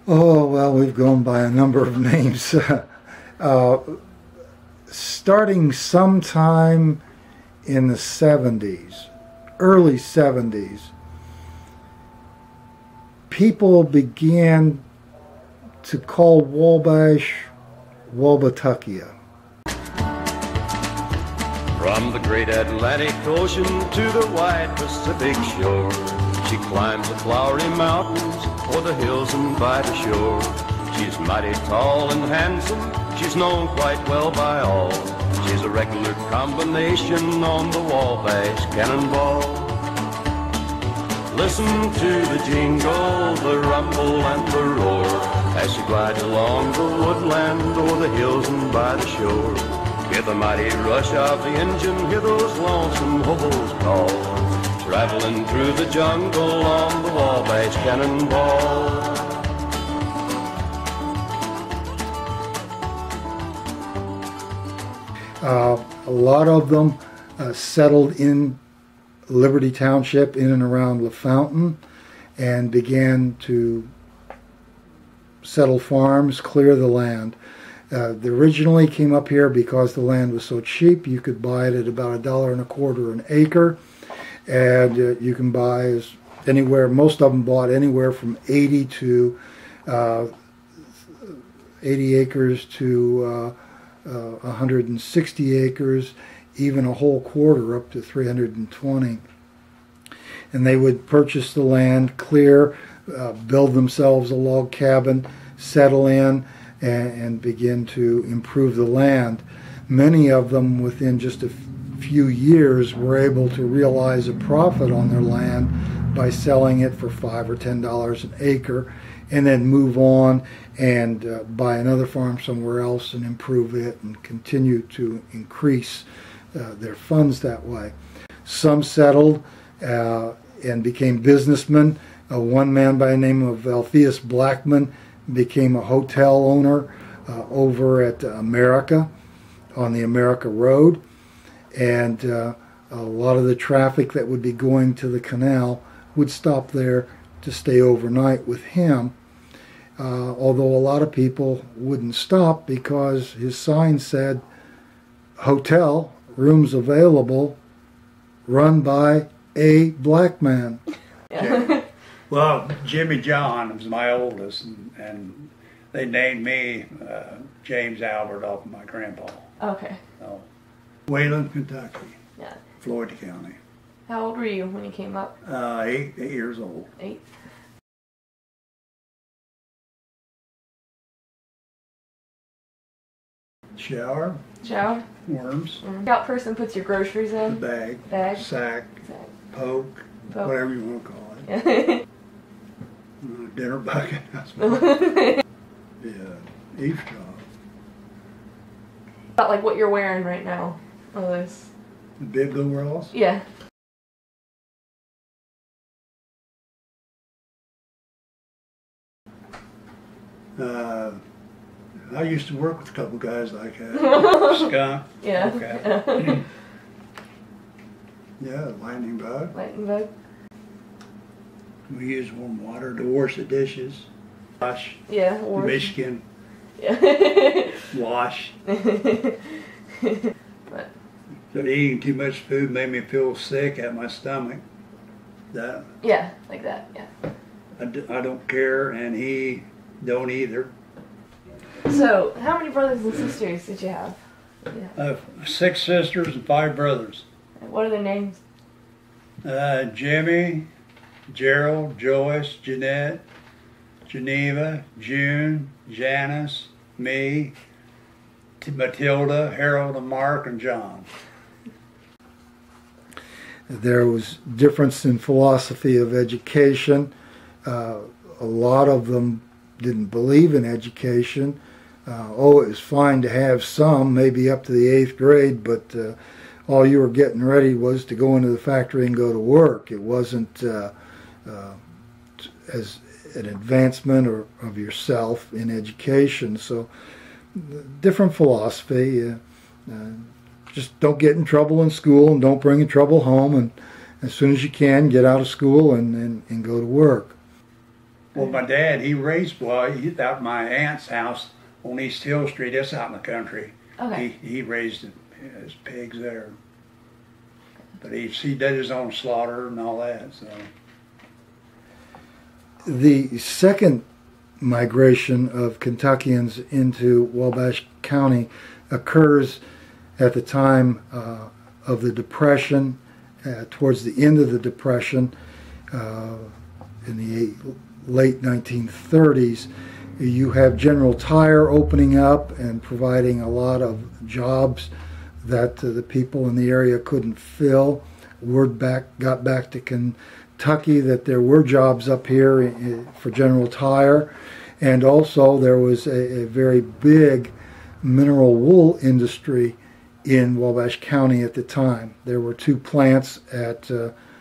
Oh, well, we've gone by a number of names. Starting sometime in the 70s, early 70s, people began to call Wabash Walbatucky. From the great Atlantic Ocean to the wide Pacific shore, she climbs the flowery mountains or the hills and by the shore. She's mighty tall and handsome, she's known quite well by all. She's a regular combination on the Wabash Cannonball. Listen to the jingle, the rumble and the roar, as she glides along the woodland o'er the hills and by the shore. Hear the mighty rush of the engine, hear those lonesome hobos call, traveling through the jungle on the Wabash Cannonball. A lot of them settled in Liberty Township in and around LaFountain and began to settle farms, clear the land. They originally came up here because the land was so cheap. You could buy it at about $1.25 an acre, and you can buy anywhere. Most of them bought anywhere from 80 to 80 acres to 160 acres, even a whole quarter up to 320. And they would purchase the land, clear, build themselves a log cabin, settle in, and begin to improve the land. Many of them, within just a few years, were able to realize a profit on their land by selling it for $5 or $10 an acre, and then move on and buy another farm somewhere else and improve it and continue to increase their funds that way. Some settled and became businessmen. One man by the name of Alpheus Blackman became a hotel owner over at America, on the America Road, and a lot of the traffic that would be going to the canal would stop there to stay overnight with him, although a lot of people wouldn't stop because his sign said, "Hotel, rooms available, run by a black man." Yeah. Well, Jimmy John was my oldest, and they named me James Albert off of my grandpa. Okay. So, Wayland, Kentucky. Yeah. Floyd County. How old were you when you came up? 8 years old. 8. Shower. Shower. Worms. Scout person puts your groceries in. Bag. Sack. Poke. Whatever you want to call it. Dinner bucket. Yeah. Eavesdrop. About like what you're wearing right now. All those. The big overalls? Yeah. I used to work with a couple guys like that. Skunk. Yeah. Okay. Yeah, lightning bug. Lightning bug. We use warm water to wash the dishes. Wash. Yeah, wash. Michigan. Yeah. Wash. But. So eating too much food made me feel sick at my stomach. That. Yeah, like that, yeah. I don't care, and he don't either. So, how many brothers and sisters did you have? Yeah. 6 sisters and 5 brothers. What are their names? Jimmy, Gerald, Joyce, Jeanette, Geneva, June, Janice, me, Matilda, Harold, and Mark, and John. There was difference in philosophy of education. A lot of them didn't believe in education. It was fine to have some, maybe up to the 8th grade, but all you were getting ready was to go into the factory and go to work. It wasn't as an advancement of yourself in education. So different philosophy. Just don't get in trouble in school and don't bring in trouble home, and as soon as you can, get out of school and go to work. Well, my dad, he raised, well, he out my aunt's house on East Hill Street. It's out in the country. Okay. He raised his pigs there. But he did his own slaughter and all that, so. The second migration of Kentuckians into Wabash County occurs at the time of the Depression, towards the end of the Depression, in the late 1930s. You have General Tire opening up and providing a lot of jobs that the people in the area couldn't fill. Word got back to Kentucky that there were jobs up here for General Tire, and also there was a very big mineral wool industry in Wabash County at the time. There were 2 plants at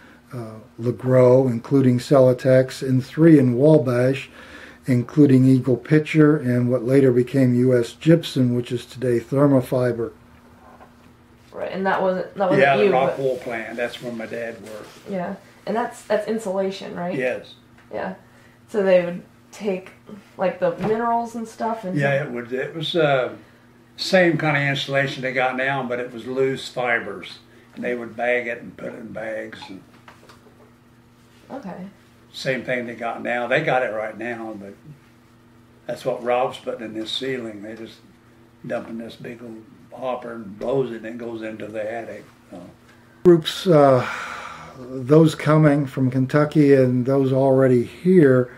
LeGros, including Celotex, and 3 in Wabash, including Eagle Pitcher and what later became U.S. Gypsum, which is today Thermofiber. Right, and that wasn't Yeah, you. the rock wool plant. That's where my dad worked. Yeah, and that's insulation, right? Yes. Yeah. So they would take like the minerals and stuff and. Yeah, it was same kind of insulation they got now, but it was loose fibers, and they would bag it and put it in bags. And okay. same thing they got now. They got it right now, but that's what Rob's putting in this ceiling. They just dumping this big old hopper and blows it, and it goes into the attic. So. Groups, those coming from Kentucky and those already here,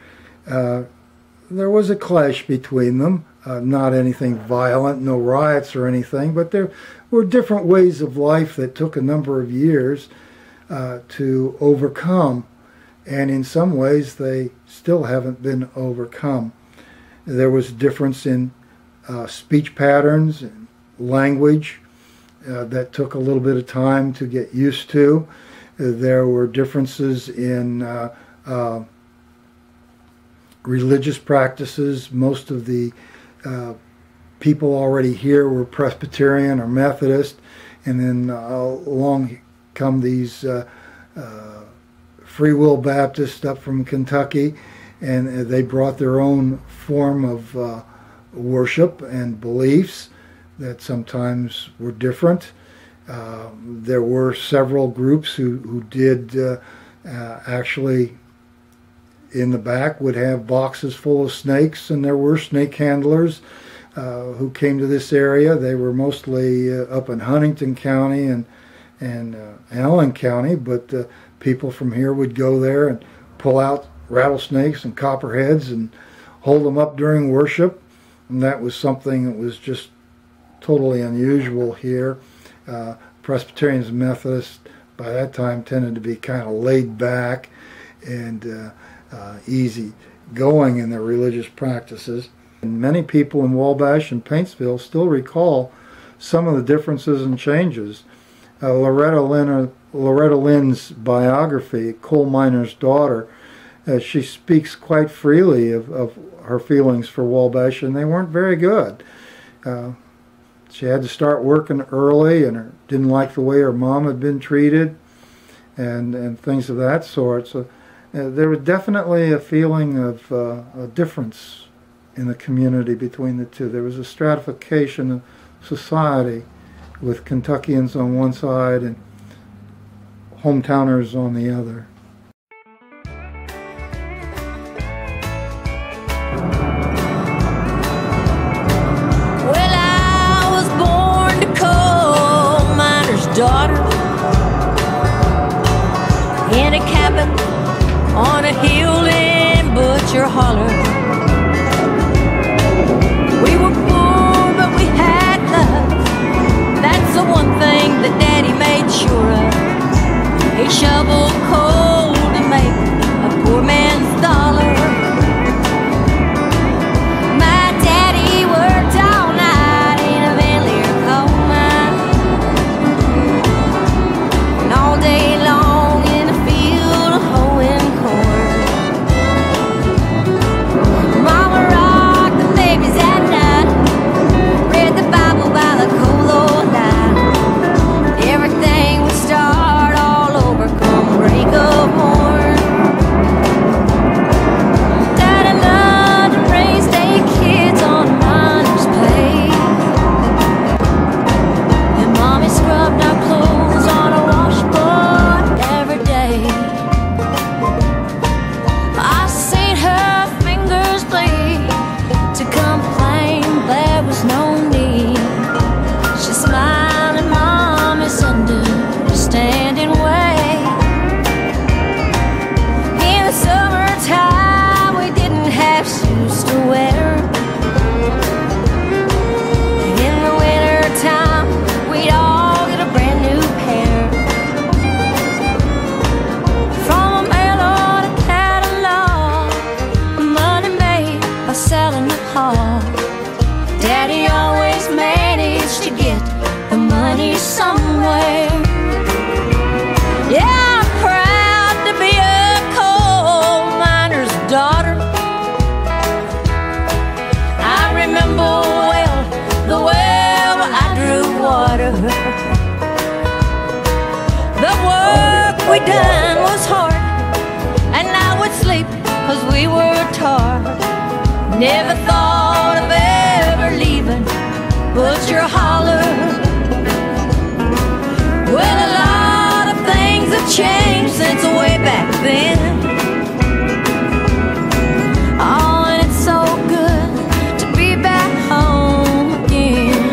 there was a clash between them. Not anything violent, no riots or anything, but there were different ways of life that took a number of years to overcome. And in some ways, they still haven't been overcome. There was a difference in speech patterns and language that took a little bit of time to get used to. There were differences in religious practices. Most of the people already here were Presbyterian or Methodist, and then along come these Free Will Baptists up from Kentucky, and they brought their own form of worship and beliefs that sometimes were different. There were several groups who did actually in the back would have boxes full of snakes, and there were snake handlers who came to this area. They were mostly up in Huntington County and Allen County, but people from here would go there and pull out rattlesnakes and copperheads and hold them up during worship, and that was something that was just totally unusual here. Presbyterians and Methodists by that time tended to be kind of laid back and easy going in their religious practices. And many people in Wabash and Paintsville still recall some of the differences and changes. Loretta Lynn's biography, Coal Miner's Daughter, she speaks quite freely of her feelings for Wabash, and they weren't very good. She had to start working early, and didn't like the way her mom had been treated, and things of that sort. So there was definitely a feeling of a difference in the community between the two. There was a stratification of society, with Kentuckians on one side and hometowners on the other. Well, I was born to coal miner's daughter in a cabin on a hill in Butcher Holler. We were poor, but we had love. That's the one thing that Daddy made sure of. He shoveled coal to make a poor man's dollar. My daddy worked all night in a Valier coal mine, and all day long in a field of hoeing corn. Mama rocked the babies at night, read the Bible by the coal old light. Everything would start all over, come Yeah, I'm proud to be a coal miner's daughter. I remember well the well I drew water. The work we done was hard, and I would sleep 'cause we were tired. Never thought of ever leaving but your holler. Well, a lot of things have changed since way back then. Oh, and it's so good to be back home again.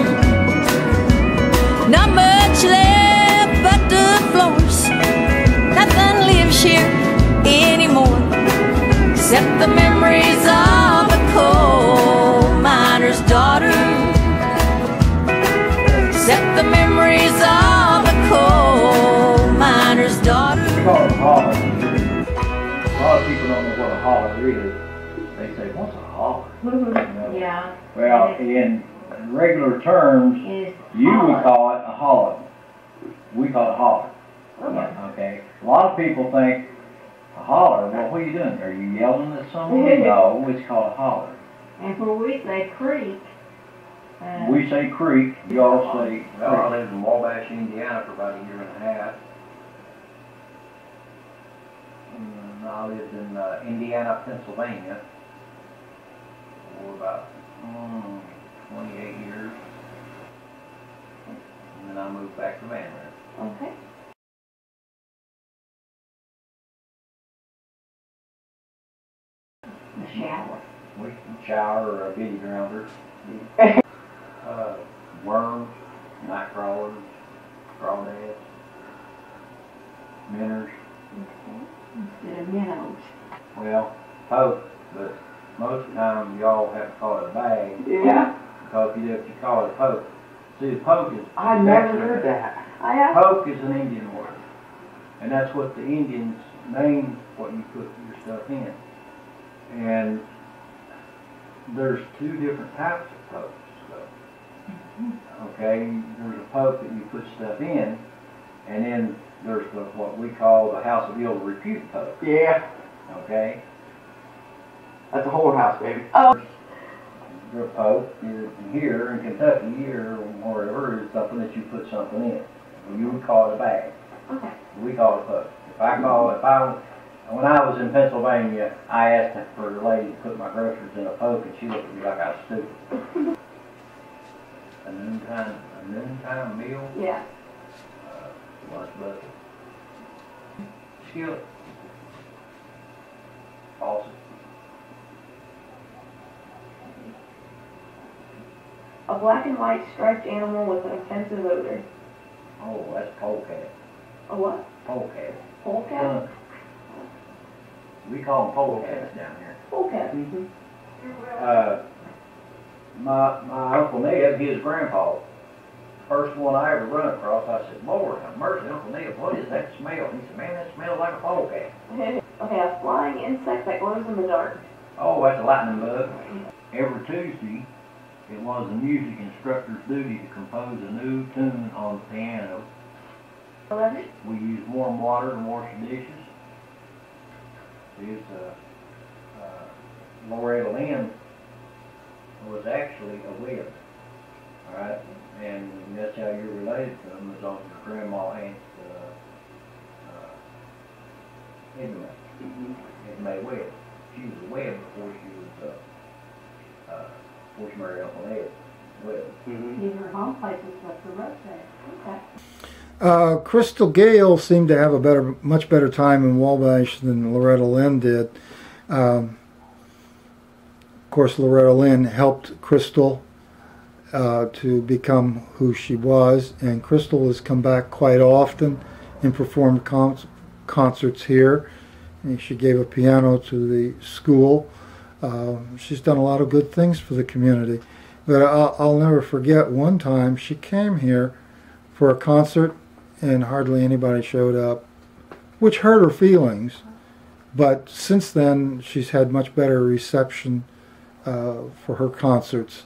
Not much left but the floors. Nothing lives here anymore except the memories of a coal miner's daughter. Except the memories of a coal miner's daughter. It's called a holler. A lot of people don't know what a holler is. They say, what's a holler? You know? Yeah. Well, in regular terms, you would call it a holler. We call it holler. Okay. A lot of people think a holler, well, what are you doing? Are you yelling at someone? No, it's called a holler. And where we say creek. We say creek, you all say Well, I lived in Wabash, Indiana for about a year and a half. And I lived in Indiana, Pennsylvania for about 28 years. And then I moved back to Mandarin. Okay. The shower. We can shower or a bitty grounder. Worms, night crawlers, crawdads, minnows. Okay. Instead of minnows. Well, poke, but most of the time y'all have to call it a bag. Yeah. Because if you call it a poke. See, the poke is... I never heard that. I have. Poke is an Indian word. And that's what the Indians name what you put your stuff in. And there's two different types of pokes. Okay, there's a poke that you put stuff in, and then there's what we call the House of Ill Repute poke. Yeah. Okay? That's a whorehouse, baby. The poke here in Kentucky or wherever is something that you put something in. You would call it a bag. Okay. We call it a poke. When I was in Pennsylvania, I asked for a lady to put my groceries in a poke, and she looked at me like I was stupid. A noontime meal. Yeah. Lunch bucket. Skillet. Faucet. A black and white striped animal with an offensive odor. Oh, that's polecat. A what? Polecat. Polecat? We call them polecats down here. Polecat. My Uncle Ned, his grandpa, first one I ever run across, I said, Lord have mercy, Uncle Ned, what is that smell? He said, man, that smells like a polecat. Okay, a flying insect that glows in the dark. Oh, that's a lightning bug. Every Tuesday, it was the music instructor's duty to compose a new tune on the piano. 11. We use warm water to wash the dishes. Loretta Lynn was actually a web, all right? And that's how you're related to them, is on your grandma Aunt Edna Webb. She was a web before she married Uncle Ned Webb. Even her home place is up the road there. Okay. Crystal Gale seemed to have a much better time in Wabash than Loretta Lynn did. Of course, Loretta Lynn helped Crystal to become who she was, and Crystal has come back quite often and performed concerts here. And she gave a piano to the school. She's done a lot of good things for the community. But I'll never forget one time she came here for a concert and hardly anybody showed up, which hurt her feelings. But since then, she's had much better reception for her concerts.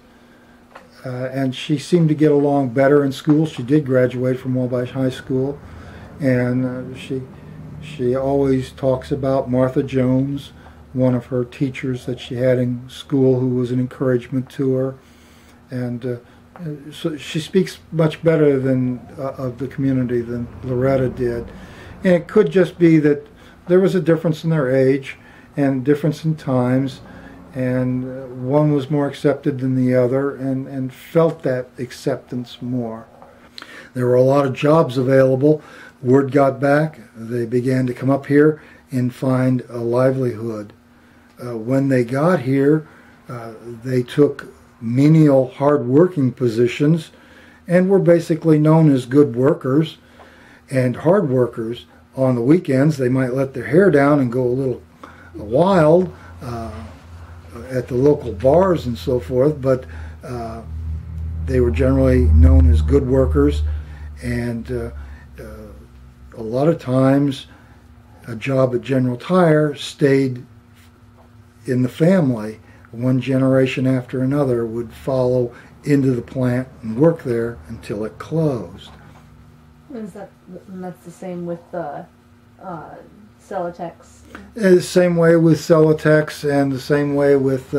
And she seemed to get along better in school. She did graduate from Wabash High School. And she always talks about Martha Jones, one of her teachers that she had in school, who was an encouragement to her. And so she speaks much better of the community than Loretta did. And it could just be that there was a difference in their age and difference in times, and one was more accepted than the other, and felt that acceptance more. There were a lot of jobs available. Word got back. They began to come up here and find a livelihood. When they got here, they took menial, hard-working positions and were basically known as good workers and hard workers. On the weekends, they might let their hair down and go a little wild at the local bars and so forth, but they were generally known as good workers, and a lot of times a job at General Tire stayed in the family. One generation after another would follow into the plant and work there until it closed. And that's the same with the Celotex? The same way with Celotex, and the same way with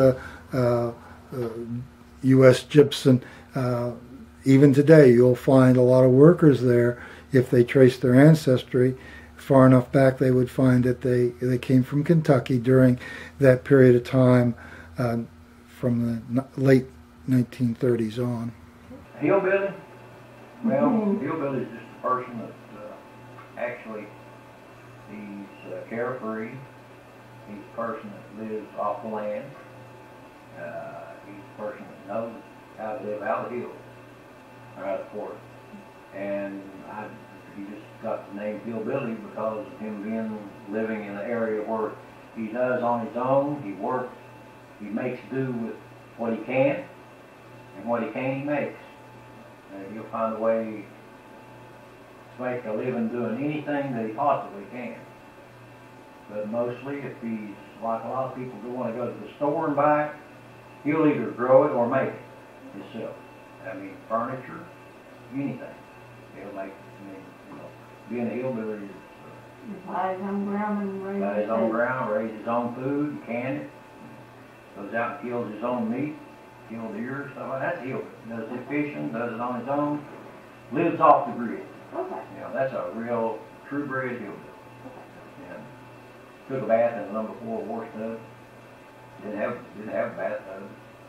U.S. Gypsum. Even today, you'll find a lot of workers there. If they trace their ancestry far enough back, they would find that they came from Kentucky during that period of time, from the late 1930s on. Hillbilly? Well, hillbilly is just a person that actually, he's carefree. He's a person that lives off the land. He's a person that knows how to live out of the hills, or out of the forest. And he just got the name hillbilly because of him living in an area where he does on his own. He works. He makes do with what he can, and what he can he makes. And he'll find a way to make a living doing anything that he possibly can. But mostly, if he's like a lot of people who want to go to the store and buy it, he'll either grow it or make it himself. I mean, furniture, anything. He'll make. Being a hillbilly is buy his own ground and raise buy his own ground, raise his own food, can it. Goes out and kills his own meat, kills deer, stuff like that. That's hillbilly. Does his fishing, does it on his own, lives off the grid. Okay. That's a real true bred hillbilly. Took a bath in a number 4 wash tub. Didn't have a bathtub.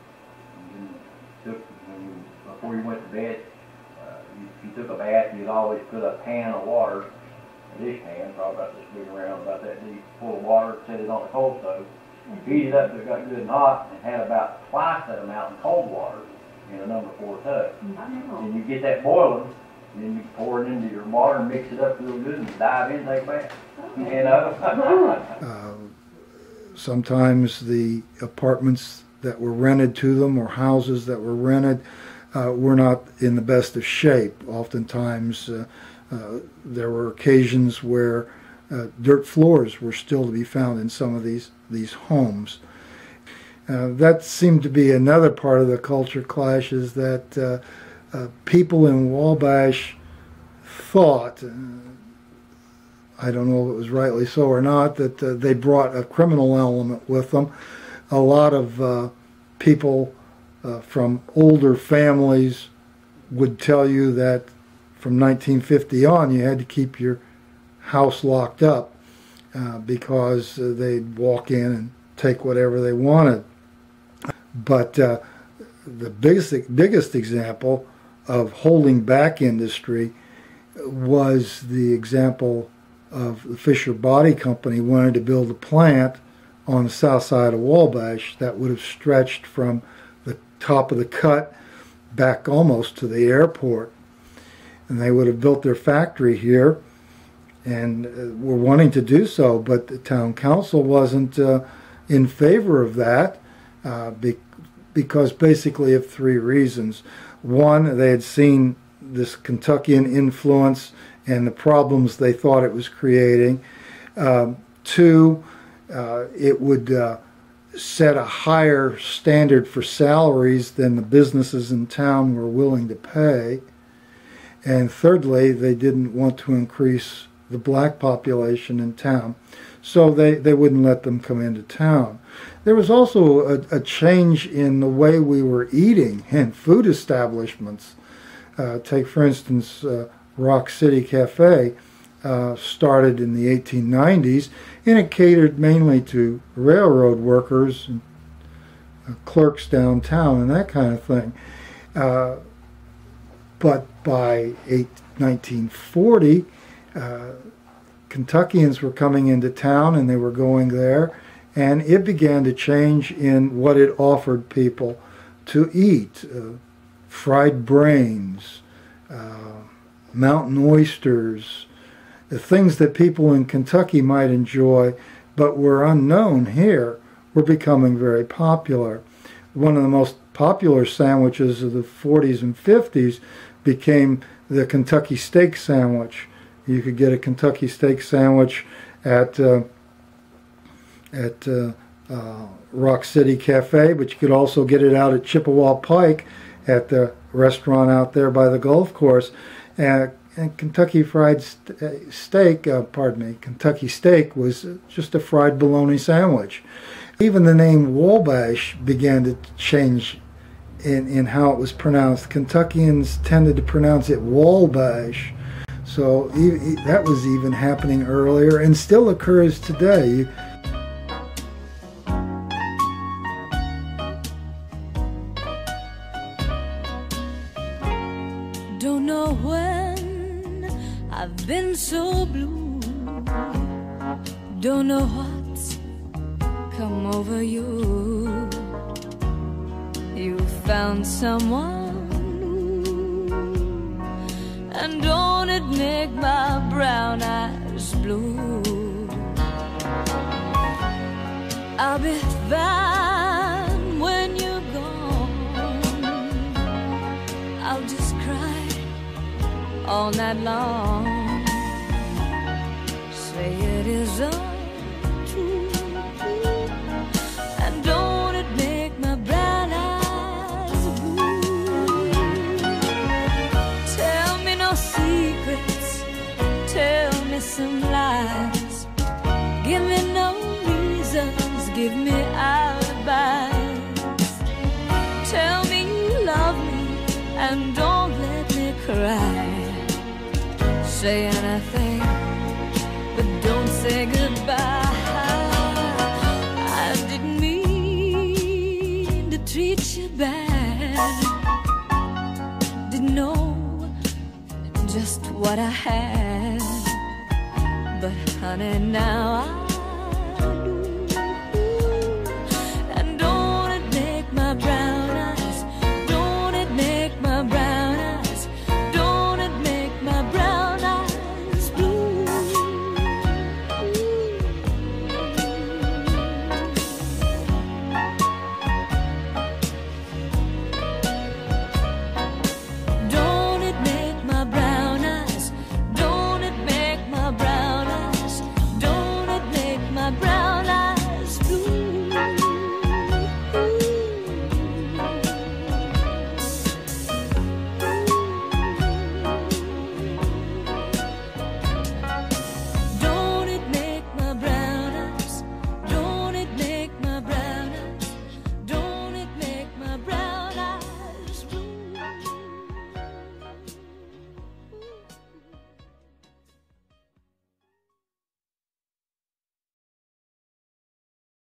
Before you went to bed, if you took a bath, you'd always put a pan of water, a dish pan, probably about this big around, about that deep, full of water, set it on the coal stove. Heated it up till it got good and hot, and had about twice that amount in cold water in a number 4 tub. And you get that boiling, and then you pour it into your water and mix it up real good and dive in and take a bath. Sometimes the apartments that were rented to them, or houses that were rented, were not in the best of shape. Oftentimes there were occasions where dirt floors were still to be found in some of these homes. That seemed to be another part of the culture clash, is that people in Wabash thought, I don't know if it was rightly so or not, that they brought a criminal element with them. A lot of people from older families would tell you that from 1950 on you had to keep your house locked up because they'd walk in and take whatever they wanted. But the biggest example of holding back industry was the example of the Fisher Body Company wanted to build a plant on the south side of Wabash that would have stretched from the top of the cut back almost to the airport. And they would have built their factory here and were wanting to do so, but the town council wasn't in favor of that because basically of 3 reasons. One, they had seen this Kentuckian influence and the problems they thought it was creating. 2, it would set a higher standard for salaries than the businesses in town were willing to pay. And thirdly, they didn't want to increase the black population in town, so they wouldn't let them come into town. There was also a change in the way we were eating in food establishments. Take, for instance, Rock City Cafe started in the 1890s, and it catered mainly to railroad workers and clerks downtown and that kind of thing. But by 1940, Kentuckians were coming into town and they were going there, and it began to change in what it offered people to eat. Fried brains, mountain oysters, the things that people in Kentucky might enjoy but were unknown here were becoming very popular. One of the most popular sandwiches of the 40s and 50s became the Kentucky steak sandwich. You could get a Kentucky steak sandwich at Rock City Cafe, but you could also get it out at Chippewa Pike at the restaurant out there by the golf course. And Kentucky Fried Steak, Kentucky steak was just a fried bologna sandwich. Even the name Wabash began to change in how it was pronounced. Kentuckians tended to pronounce it Walbash. So that was even happening earlier and still occurs today. Don't know when I've been so blue. Don't know what's come over you. You found someone new, and don't it make my brown eyes blue? I'll be fine when you're gone. I'll just cry all night long. Say it is untrue, and don't it make my brown eyes blue? Tell me no secrets, tell me some lies. Give me no reasons, give me alibis. Tell me you love me and don't let me cry. Say anything, but don't say goodbye. I didn't mean to treat you bad. Didn't know just what I had. But honey, now I